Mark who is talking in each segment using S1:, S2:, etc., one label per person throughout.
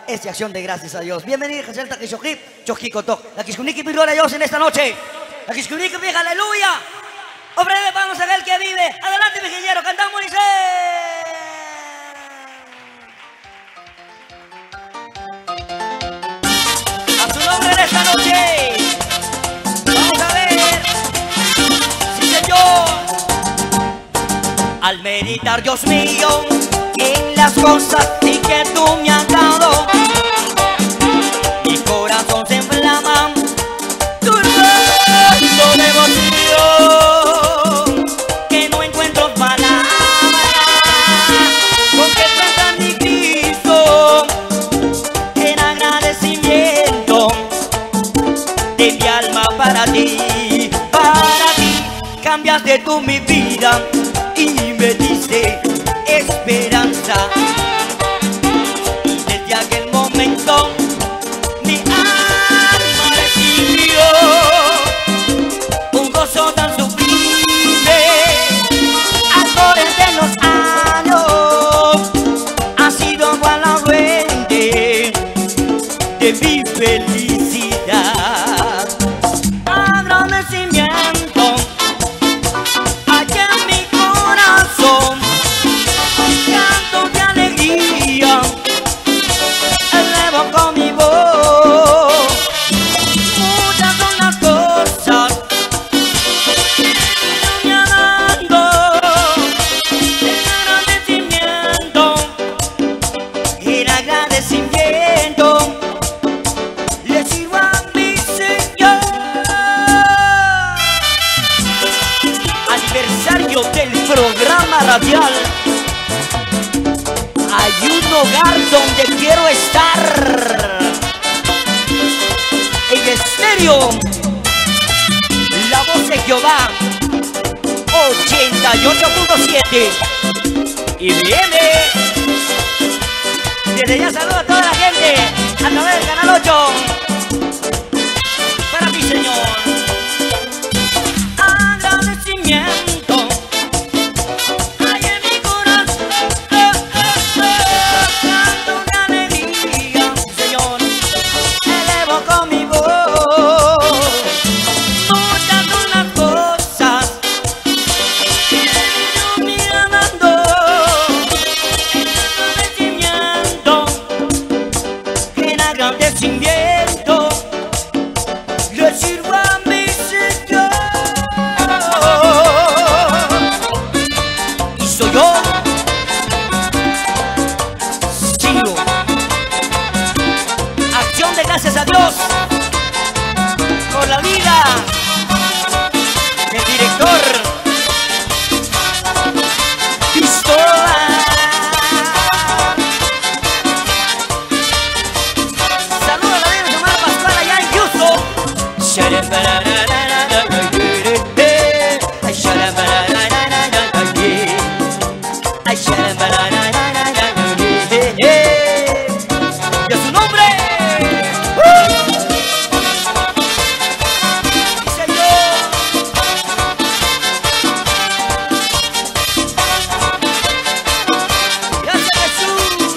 S1: es de acción de gracias a Dios. Bienvenidos a Celta Kishoki, Chokikoto. La Kishkuniki pidió a Dios en esta noche. La Kishkuniki pide aleluya. O breve, vamos a ver el que vive. Adelante, vigillero, cantamos y dice. A su nombre en esta noche. Vamos a ver. Sí, señor. Al meditar, Dios mío, en las cosas y que tú me has dado, mi corazón se inflama, turbando de emoción, que no encuentro palabras con que expresar mi Cristo en agradecimiento de mi alma para ti, cambiaste tú mi vida y me diste esperanza. Y desde aquel momento mi alma recibió un gozo tan sublime. A través de los años ha sido igual la fuente de mi felicidad. Agradecimiento allá en mi corazón, canto de alegría, elevo con mi voz. Muchas son las cosas que me ha dado, el agradecimiento le sirvo a mi Señor. Aniversario del programa radial. Hay un hogar donde quiero estar. En estéreo, la voz de Jehová 88.7. Y viene. Desde ya saludo a toda la gente a través del canal 8. Para mi Señor. Agradecimiento. Le sirvo a mi Señor. Y soy yo. Sigo. Acción de gracias a Dios por la vida del director Cristóbal. ¡Y a su nombre! ¡Sí, Señor! ¡Gracias, Jesús!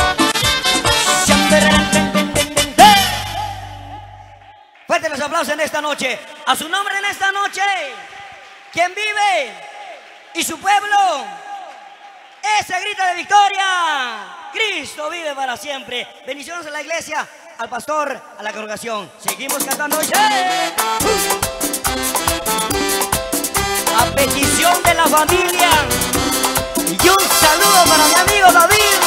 S1: Fuerte los aplausos en esta noche. A su nombre en esta noche. Quien vive y su pueblo, ese grita de victoria. Cristo vive para siempre. Bendiciones a la iglesia, al pastor, a la congregación. Seguimos cantando. A petición de la familia. Y un saludo para mi amigo David.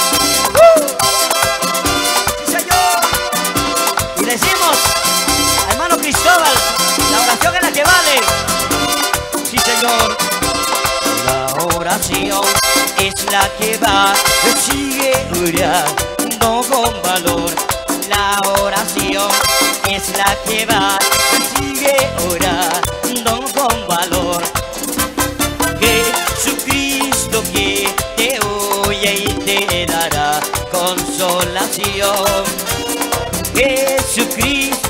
S1: Sí, Señor. Y decimos, hermano Cristóbal, la oración es la que vale. Sí, Señor. La oración es la que va, sigue orando con valor. La oración es la que va, sigue orando con valor. Jesucristo que te oye y te dará consolación. Jesucristo,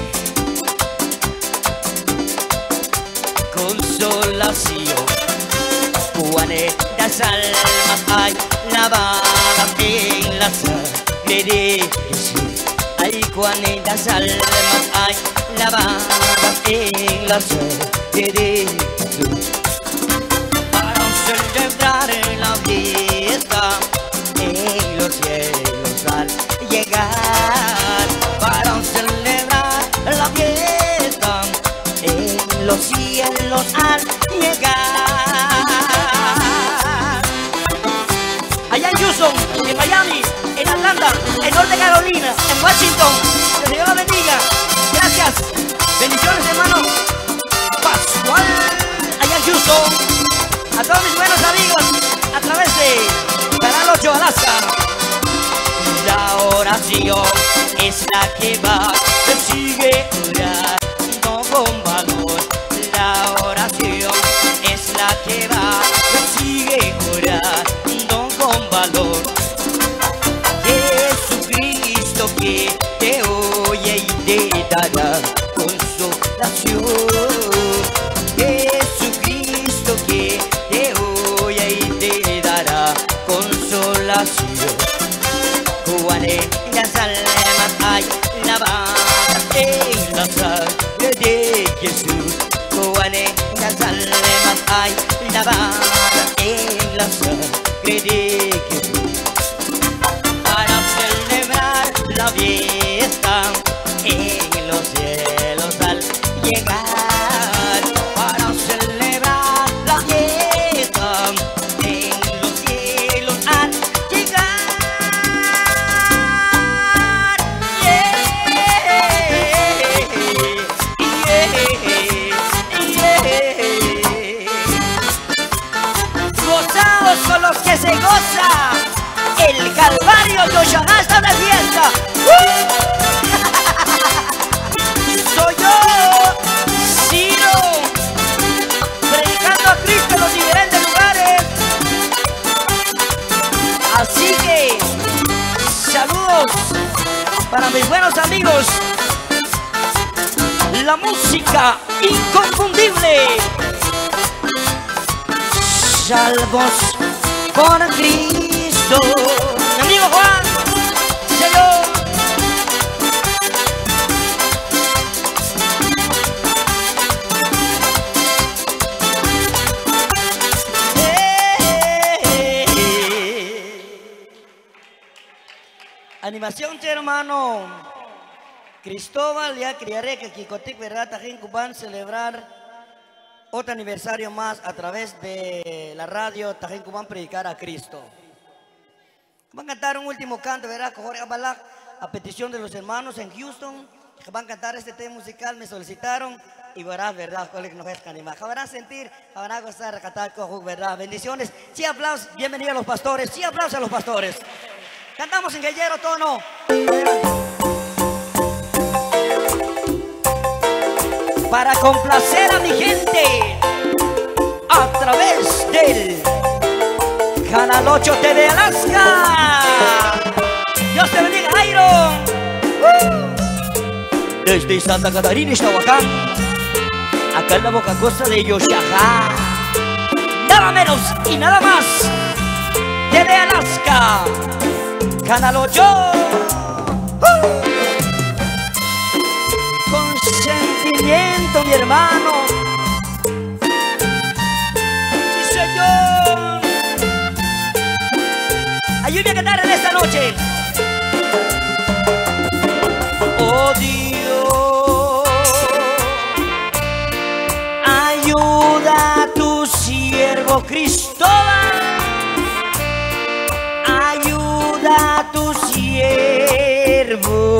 S1: consolación. Cuántas almas hay lavadas en la sangre de Jesús. Ay, cuántas almas hay lavadas en la sangre de Jesús. Para celebrar la fiesta en los cielos al llegar. Para celebrar la fiesta en los cielos al llegar. Allá en Houston, en Miami, en Atlanta, en Norte Carolina, en Washington, que el Señor la bendiga. Gracias. Bendiciones, hermano Pascual, allá en Houston. A todos mis buenos amigos a través de Canal 8 Alaska. La oración es la que va, se sigue orando con valor. La oración es la que va, se sigue orando con valor. Jesucristo que te oye y te dará consolación. Jesucristo que te oye y te dará consolación. Cuántas almas hay lavadas en la sangre de Jesús. Cuántas almas hay lavadas en la sangre de Jesús. Para celebrar la fiesta en los cielos al llegar. Para celebrar la fiesta en los cielos al llegar. Gozaos con los que se goza. El Calvario de Oshana está de fiesta. Soy yo, Ciro, predicando a Cristo en los diferentes lugares. Así que saludos para mis buenos amigos. La música inconfundible. Salvos por Cristo. Mi amigo Juan, Señor. Animación, hermano Cristóbal, ya criaré que Kikotik, verdad, Tajín Cubán, celebrar otro aniversario más a través de la radio Tajín Cubán, predicar a Cristo. Van a cantar un último canto, ¿verdad? Jorge Abalak, a petición de los hermanos en Houston, que van a cantar este tema musical, me solicitaron, y verás, ¿verdad? No es animar. Van sentir, van a gozar, cantar, ¿verdad? Bendiciones. Sí, aplausos, bienvenidos a los pastores, sí, aplausos a los pastores. Cantamos en guerrero tono. Para complacer a mi gente, a través del Canal 8 TV Alaska. Dios te bendiga, Jairo. Desde Santa Catarina y Xahuacán, acá en la boca costa de Yoshajá. Nada menos y nada más. TV Alaska, Canal 8. Con sentimiento, mi hermano. Sí, Señor. Ayúdame a cantar en esta noche. Oh Dios, ayuda a tu siervo Cristóbal. Ayuda a tu siervo.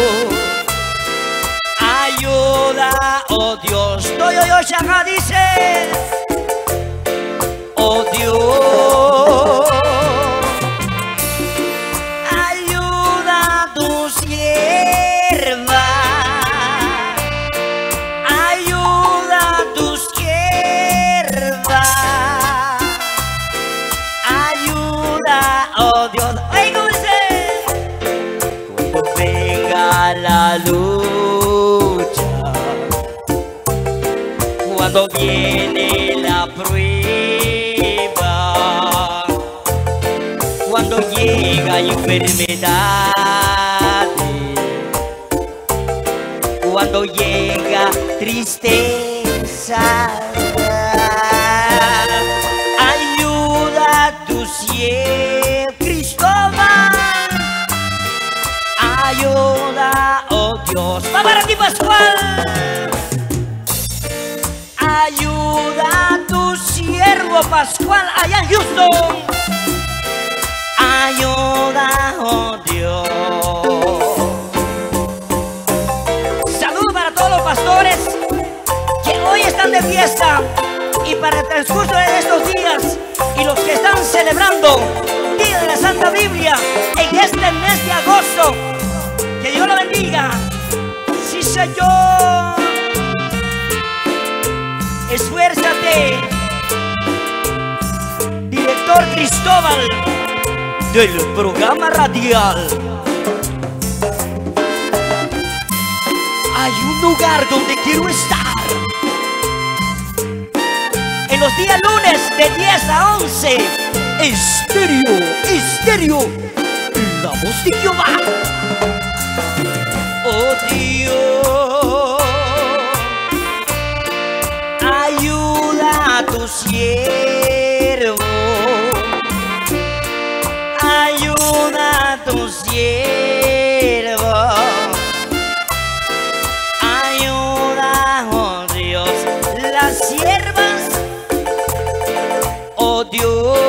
S1: Ayuda, oh Dios. Yo, Shaka dice. Oh Dios. Ayuda a tu sierva. Ayuda a tu sierva. Ayuda, oh Dios. ¡Ay, cómo dice! Cuando venga la lucha, cuando viene la prueba, cuando llega hay enfermedades, cuando llega tristeza, ayuda a tu siervo Cristóbal, ayuda, oh Dios. Va para ti, Pascual. Ayuda a tu siervo Pascual allá en Houston. Ayuda, oh Dios. Saludos para todos los pastores que hoy están de fiesta y para el transcurso de estos días, y los que están celebrando Día de la Santa Biblia en este mes de agosto. Que Dios lo bendiga. Sí, Señor. Esfuérzate, director Cristóbal del programa radial. Hay un lugar donde quiero estar. En los días lunes de 10 a 11, Estéreo, la voz de Jehová. Oh Dios, ayuda a tu siervo, ayuda a tu siervo, ayuda, oh Dios, las siervas, oh Dios.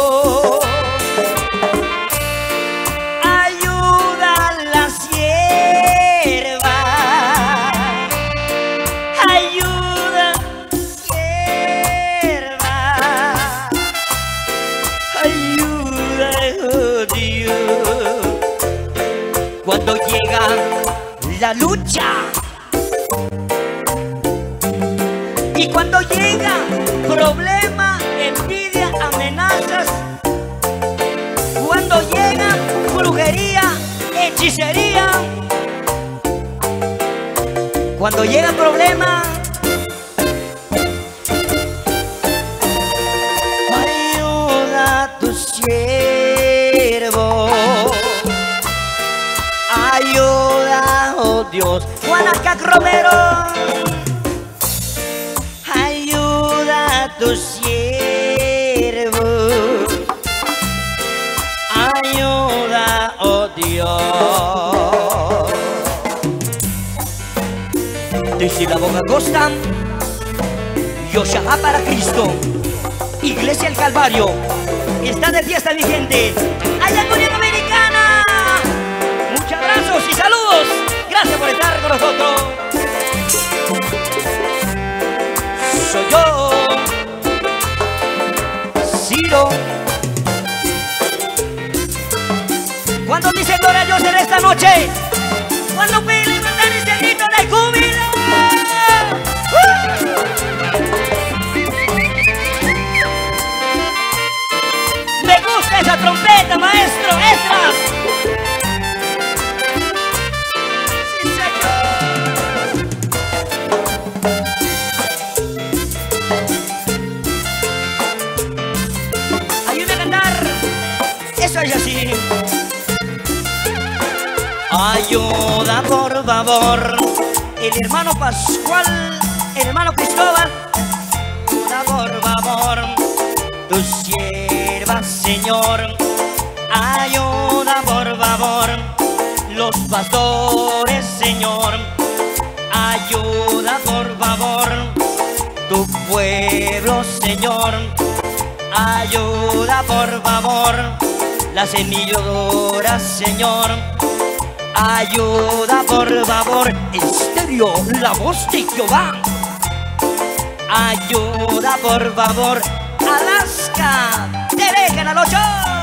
S1: Cuando llega la lucha y cuando llega problema, envidia, amenazas, cuando llega brujería, hechicería, cuando llega problema, ayuda a tu siervo. Ayuda, oh Dios. Juanacac Romero, ayuda a tu siervo, ayuda, oh Dios. Desde la Boca Costa, Yoshahá para Cristo, Iglesia El Calvario, está de fiesta mi gente. Allá en Unión Dominicana, abrazos y saludos. Gracias por estar con nosotros. Soy yo, Ciro. ¿Cuántos dicen gloria a Dios en esta noche? ¿Cuándo piden mandar ese grito de júbilo? Me gusta esa trompeta, maestro, extras. Así. Ayuda por favor, el hermano Pascual, el hermano Cristóbal. Ayuda por favor, tu sierva, Señor. Ayuda por favor, los pastores, Señor. Ayuda por favor, tu pueblo, Señor. Ayuda por favor, la semilladora, Señor. Ayuda por favor, Estéreo, la voz de Jehová. Ayuda por favor, Alaska TV, Canal 8.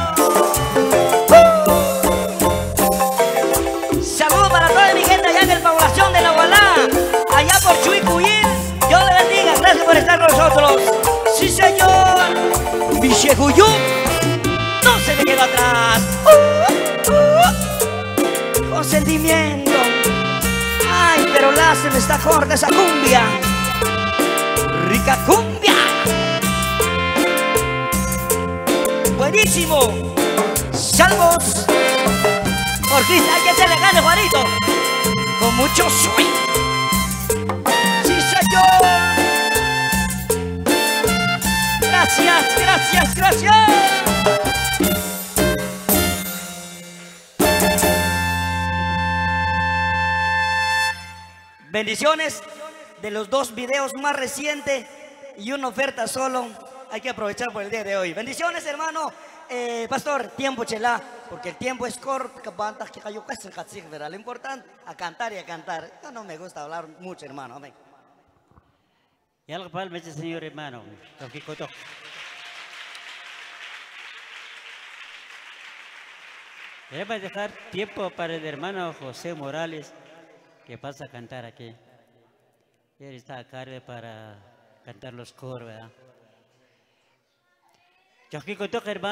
S1: Saludos para toda mi gente allá en el población de La Gualá, allá por Chuicuyín. Dios le bendiga, gracias por estar con nosotros. Sí, señor. Vichejuyú no se me queda atrás. Con sentimiento. Ay, pero lástima, está corta esa cumbia. Rica cumbia. Buenísimo. Salvos. Orquesta, hay que hacerle gane, Juanito. Con mucho swing. Sí, señor. Gracias, gracias, gracias. Bendiciones de los dos videos más recientes y una oferta solo. Hay que aprovechar por el día de hoy. Bendiciones, hermano. Pastor, tiempo chela, porque el tiempo es corto. Lo importante, a cantar y a cantar. Yo no me gusta hablar mucho, hermano. Amén.
S2: Y algo para el señor hermano. Debe dejar tiempo para el hermano José Morales, que pasa a cantar aquí. Él está acá para cantar los coros, ¿verdad? Yo aquí con hermano.